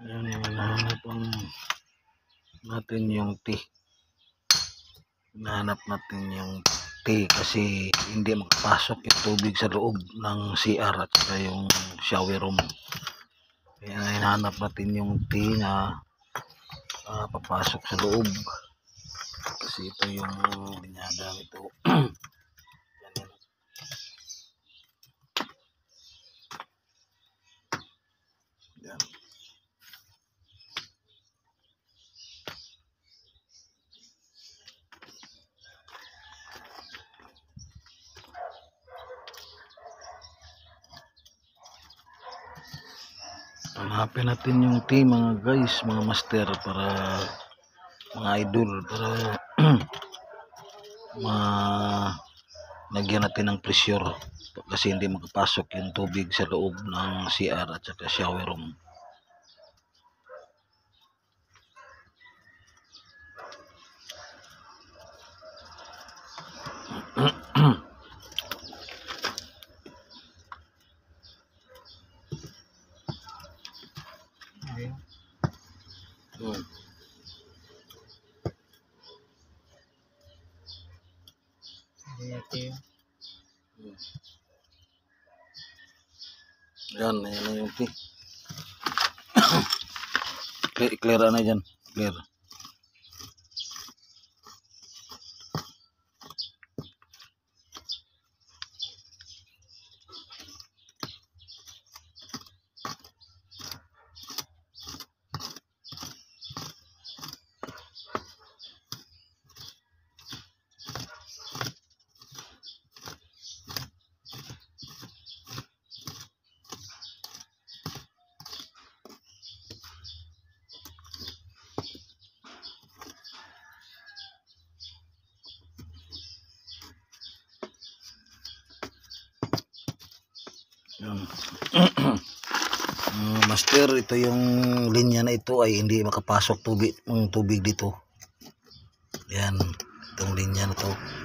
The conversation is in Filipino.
Ayan, hinahanap natin yung tea. Hinahanap natin yung tea kasi hindi makapasok yung tubig sa loob ng CR at saka yung shower room. Kaya hinahanap natin yung tea na papasok sa loob. Kasi ito yung linyada ito. Yan. Hanapin natin yung tea mga guys, mga master, para mga idol, para lagyan natin ng pressure kasi hindi makapasok yung tubig sa loob ng CR at saka shower room. Yan, yan na yung tea. Clear na dyan, clear. Master, ito yung linya na ito ay hindi makapasok tubig dito. Yan, itong linya na to.